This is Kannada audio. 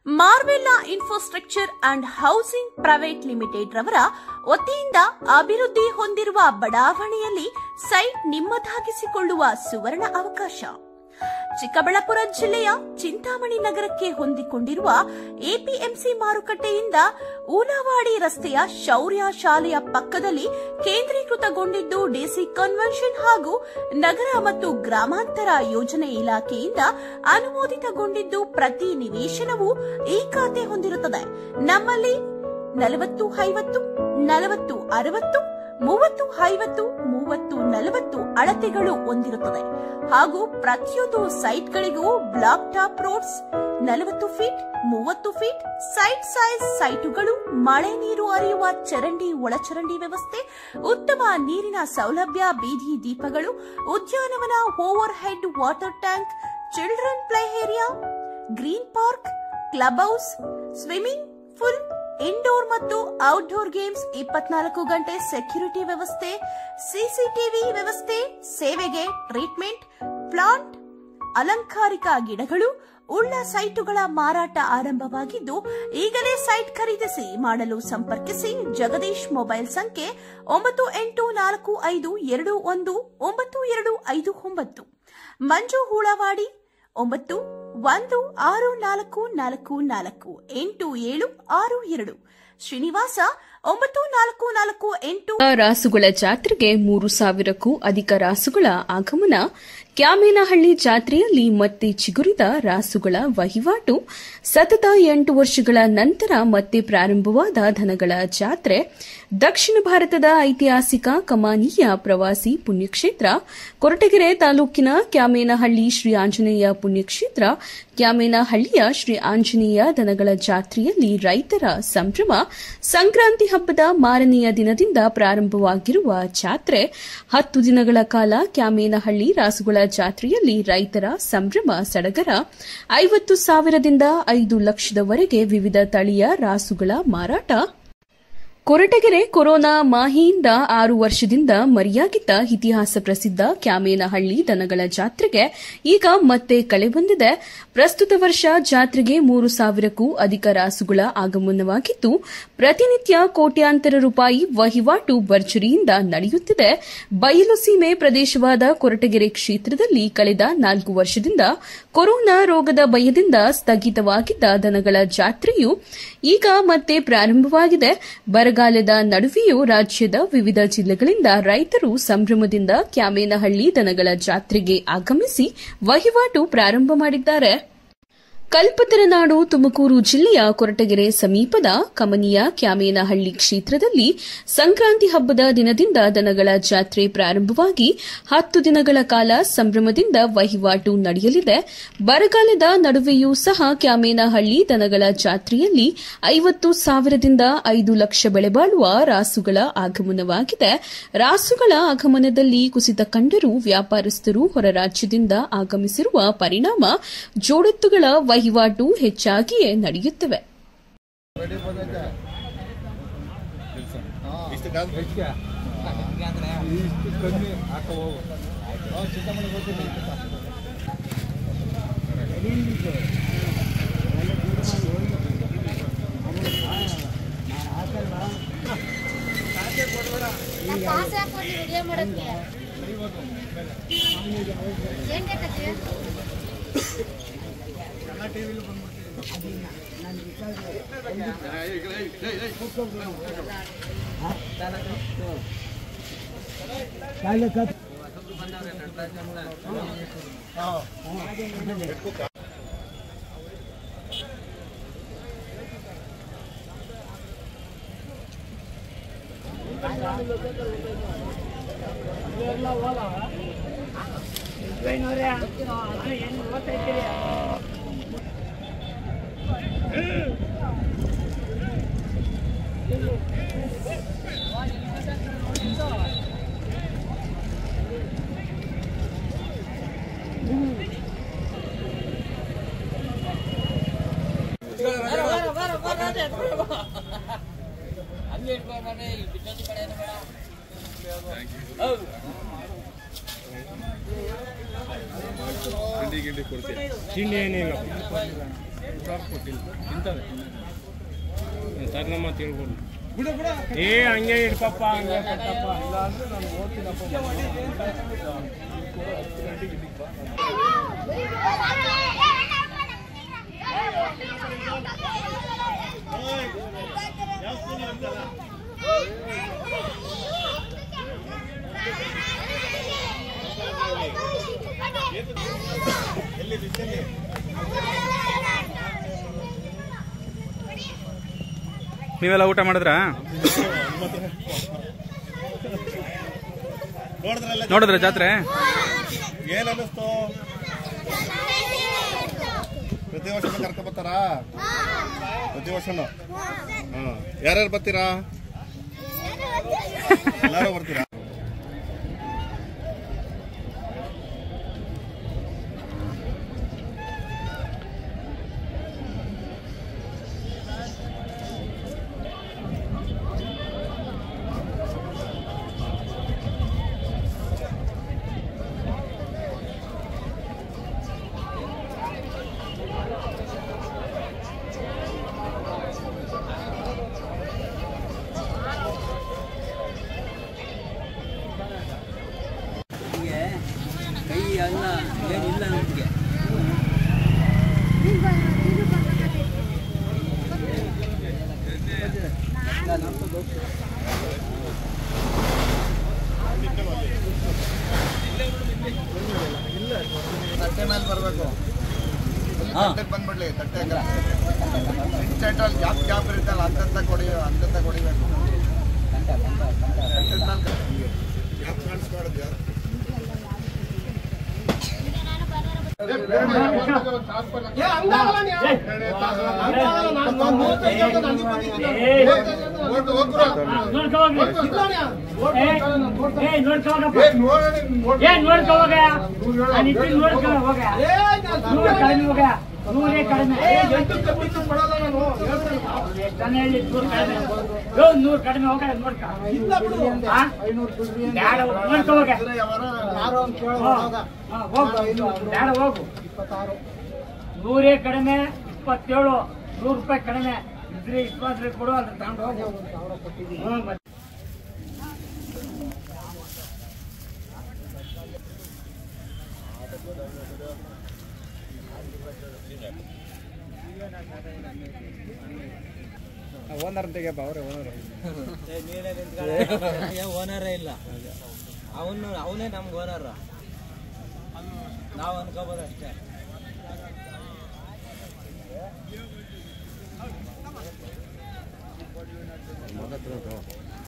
ಮಾರ್ವೆಲ್ಲಾ infrastructure and housing private limited ರವರ ವತಿಯಿಂದ ಅಭಿವೃದ್ಧಿ ಹೊಂದಿರುವ ಬಡಾವಣೆಯಲ್ಲಿ ಸೈಟ್ ನಿಮ್ಮದಾಗಿಸಿಕೊಳ್ಳುವ ಸುವರ್ಣ ಅವಕಾಶ. ಚಿಕ್ಕಬಳ್ಳಾಪುರ ಜಿಲ್ಲೆಯ ಚಿಂತಾಮಣಿ ನಗರಕ್ಕೆ ಹೊಂದಿಕೊಂಡಿರುವ ಎಪಿಎಂಸಿ ಮಾರುಕಟ್ಟೆಯಿಂದ ಊನವಾಡಿ ರಸ್ತೆಯ ಶೌರ್ಯ ಶಾಲೆಯ ಪಕ್ಕದಲ್ಲಿ ಕೇಂದ್ರೀಕೃತಗೊಂಡಿದ್ದು ಡಿಸಿ ಕನ್ವೆನ್ಷನ್ ಹಾಗೂ ನಗರ ಮತ್ತು ಗ್ರಾಮಾಂತರ ಯೋಜನೆ ಇಲಾಖೆಯಿಂದ ಅನುಮೋದಿತಗೊಂಡಿದ್ದು ಪ್ರತಿ ನಿವೇಶನವು ಈ ಖಾತೆ ಹೊಂದಿರುತ್ತದೆ. ನಮ್ಮಲ್ಲಿ 40-50, 40-60, 30-50, 30-40 ಅಳತೆಗಳು ಹೊಂದಿರುತ್ತದೆ ಹಾಗೂ ಪ್ರತಿಯೊಂದು ಸೈಟ್ಗಳಿಗೂ blacktop roads, 40 feet, 30 feet site size ಸೈಟುಗಳು, ಮಳೆ ನೀರು ಹರಿಯುವ ಚರಂಡಿ ಒಳಚರಂಡಿ ವ್ಯವಸ್ಥೆ, ಉತ್ತಮ ನೀರಿನ ಸೌಲಭ್ಯ, ಬೀದಿ ದೀಪಗಳು, ಉದ್ಯಾನವನ, overhead water tank, children play area, green park, club house, swimming pool, indoor ಮತ್ತು ಔಟ್ಡೋರ್ ಗೇಮ್ಸ್, 24 ಗಂಟೆ ಸೆಕ್ಯೂರಿಟಿ ವ್ಯವಸ್ಥೆ, ಸಿಸಿಟಿವಿ ವ್ಯವಸ್ಥೆ, ಸೇವೆಗೆ ಟ್ರೀಟ್ಮೆಂಟ್ ಪ್ಲಾಂಟ್, ಅಲಂಕಾರಿಕ ಗಿಡಗಳು ಉಳ್ಳ ಸೈಟುಗಳ ಮಾರಾಟ ಆರಂಭವಾಗಿದ್ದು ಈಗಲೇ ಸೈಟ್ ಖರೀದಿಸಿ ಮಾಡಲು ಸಂಪರ್ಕಿಸಿ. ಜಗದೀಶ್ ಮೊಬೈಲ್ ಸಂಖ್ಯೆ 9845219259. ಮಂಜು ಹೂಳವಾಡಿ 9164448762. ಶ್ರೀನಿವಾಸ 9448. ರಾಸುಗಳ ಜಾತ್ರೆಗೆ 3,000ಕ್ಕೂ ಅಧಿಕ ರಾಸುಗಳ ಆಗಮನ. ಕ್ಯಾಮೇನಹಳ್ಳಿ ಜಾತ್ರೆಯಲ್ಲಿ ಮತ್ತೆ ಚಿಗುರಿದ ರಾಸುಗಳ ವಹಿವಾಟು. ಸತತ 8 ವರ್ಷಗಳ ನಂತರ ಮತ್ತೆ ಪ್ರಾರಂಭವಾದ ದನಗಳ ಜಾತ್ರೆ. ದಕ್ಷಿಣ ಭಾರತದ ಐತಿಹಾಸಿಕ ಕಮಾನೀಯ ಪ್ರವಾಸಿ ಪುಣ್ಯಕ್ಷೇತ್ರ ಕೊರಟಗೆರೆ ತಾಲೂಕಿನ ಕ್ಯಾಮೇನಹಳ್ಳಿ ಶ್ರೀ ಆಂಜನೇಯ ಪುಣ್ಯಕ್ಷೇತ್ರ. ಕ್ಯಾಮೇನಹಳ್ಳಿಯ ಶ್ರೀ ಆಂಜನೇಯ ದನಗಳ ಜಾತ್ರೆಯಲ್ಲಿ ರೈತರ ಸಂಭ್ರಮ. ಸಂಕ್ರಾಂತಿ ಹಬ್ಬದ ಮಾರನೆಯ ದಿನದಿಂದ ಪ್ರಾರಂಭವಾಗಿರುವ ಜಾತ್ರೆ 10 ದಿನಗಳ ಕಾಲ ಕ್ಯಾಮೇನಹಳ್ಳಿ ರಾಸುಗಳ ಜಾತ್ರೆಯಲ್ಲಿ ರೈತರ ಸಂಭ್ರಮ ಸಡಗರ. 50,000ದಿಂದ 5 ಲಕ್ಷದವರೆಗೆ ವಿವಿಧ ತಳಿಯ ರಾಸುಗಳ ಮಾರಾಟ. ಕೊರಟಗೆರೆ ಕೊರೋನಾ ಮಾಹಿಯಿಂದ 6 ವರ್ಷದಿಂದ ಮರೆಯಾಗಿದ್ದ ಇತಿಹಾಸ ಪ್ರಸಿದ್ಧ ಕ್ಯಾಮೇನಹಳ್ಳಿ ದನಗಳ ಜಾತ್ರೆಗೆ ಈಗ ಮತ್ತೆ ಕಳೆ ಬಂದಿದೆ. ಪ್ರಸ್ತುತ ವರ್ಷ ಜಾತ್ರೆಗೆ 3,000ಕ್ಕೂ ಅಧಿಕ ರಾಸುಗಳ ಆಗಮನವಾಗಿದ್ದು ಪ್ರತಿನಿತ್ಯ ಕೋಟ್ಯಾಂತರ ರೂಪಾಯಿ ವಹಿವಾಟು ಭರ್ಜರಿಯಿಂದ ನಡೆಯುತ್ತಿದೆ. ಬಯಲು ಸೀಮೆ ಪ್ರದೇಶವಾದ ಕೊರಟಗೆರೆ ಕ್ಷೇತ್ರದಲ್ಲಿ ಕಳೆದ 4 ವರ್ಷದಿಂದ ಕೊರೋನಾ ರೋಗದ ಭಯದಿಂದ ಸ್ಥಗಿತವಾಗಿದ್ದ ದನಗಳ ಜಾತ್ರೆಯು ಈಗ ಮತ್ತೆ ಪ್ರಾರಂಭವಾಗಿದೆ. ಬರಗಾಲದ ನಡುವೆಯೂ ರಾಜ್ಯದ ವಿವಿಧ ಜಿಲ್ಲೆಗಳಿಂದ ರೈತರು ಸಂಭ್ರಮದಿಂದ ಕ್ಯಾಮೇನಹಳ್ಳಿ ದನಗಳ ಜಾತ್ರೆಗೆ ಆಗಮಿಸಿ ವಹಿವಾಟು ಪ್ರಾರಂಭ ಮಾಡಿದ್ದಾರೆ. ಕಲ್ಪತರ ನಾಡು ತುಮಕೂರು ಜಿಲ್ಲೆಯ ಕೊರಟಗೆರೆ ಸಮೀಪದ ಕಮನಿಯ ಕ್ಯಾಮೇನಹಳ್ಳಿ ಕ್ಷೇತ್ರದಲ್ಲಿ ಸಂಕ್ರಾಂತಿ ಹಬ್ಬದ ದಿನದಿಂದ ದನಗಳ ಜಾತ್ರೆ ಪ್ರಾರಂಭವಾಗಿ 10 ದಿನಗಳ ಕಾಲ ಸಂಭ್ರಮದಿಂದ ವಹಿವಾಟು ನಡೆಯಲಿದೆ. ಬರಗಾಲದ ನಡುವೆಯೂ ಸಹ ಕ್ಯಾಮೇನಹಳ್ಳಿ ದನಗಳ ಜಾತ್ರೆಯಲ್ಲಿ 50,000ದಿಂದ 5 ಲಕ್ಷ ಬೆಲೆ ಬಾಳುವ ರಾಸುಗಳ ಆಗಮನವಾಗಿದೆ. ರಾಸುಗಳ ಆಗಮನದಲ್ಲಿ ಕುಸಿತ ಕಂಡರೂ ವ್ಯಾಪಾರಸ್ಥರು ಹೊರ ರಾಜ್ಯದಿಂದ ಆಗಮಿಸಿರುವ ಪರಿಣಾಮ ಜೋಡೆತ್ತುಗಳ ವಹಿವಾಟು ಹೆಚ್ಚಾಗಿಯೇ ನಡೆಯುತ್ತವೆ. ತಿಂಡಿ ಏನಿಲ್ಲ. ತಿಂತವೆ ಸರ್ ನಮ್ಮ ತಿಳ್ಬೋದು ಏ ಹಂಗೆ ಇಡ್ಪಪ್ಪ ಹಂಗೆ ಕೊಟ್ಟಪ್ಪ ಇಲ್ಲ ಅಂದ್ರೆ ನಾನು ಓದ್ತೀನಪ್ಪ ನೀವೆಲ್ಲ ಊಟ ಮಾಡಿದ್ರಾ? ನೋಡಿದ್ರ ಜಾತ್ರೆ ಏನ್ ಅನ್ನಿಸ್ತು? ಪ್ರತಿ ವರ್ಷ ಕರ್ಕೊಬತ್ತಾರ? ಪ್ರತಿ ವರ್ಷನೂ ಯಾರ್ಯಾರು ಬರ್ತೀರಾ? ಎಲ್ಲಾರು ಬರ್ತೀರಾ? ಕೈ ಅಲ್ಲ ಏನಿಲ್ಲ ನಮಗೆ ತಟ್ಟೆ ಮೇಲೆ ಬರಬೇಕು. ತಟ್ಟೆಗೆ ಬಂದ್ಬಿಡ್ಲಿ. ತಟ್ಟೆ ಇನ್ಸ್ಟೆಂಟಲ್ಲಿ ಗ್ಯಾಪ್ ಇರುತ್ತಲ್ಲ ಅಂತಂತ ಕೊಡಿಬೇಕು. ಗ್ಯಾಪ್ ಕಾಣಿಸ್ಬಾರ್ದು. ನೂರೇ ಕಡಿಮೆ 27 100 ರೂಪಾಯಿ ಕಡಿಮೆ ಇದ್ರೆ 20 ಕೊಡು ಅದ್ರ ತಗೊಂಡು ಹೋಗಿ. ಓನರ್ ತೆಗೆಯಪ್ಪ ಅವರೇ ಓನರೇ ಇಲ್ಲ ಅವನೇ ನಮ್ಗೆ ಓನರ್. ನಾವು ಅನ್ಕೋಬೋದು ಅಷ್ಟೇ. ಮಗ